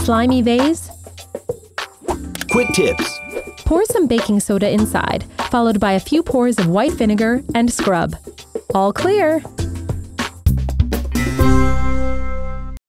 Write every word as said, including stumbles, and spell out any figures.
slimy vase? Quick tips. Pour some baking soda inside, followed by a few pours of white vinegar and scrub. All clear!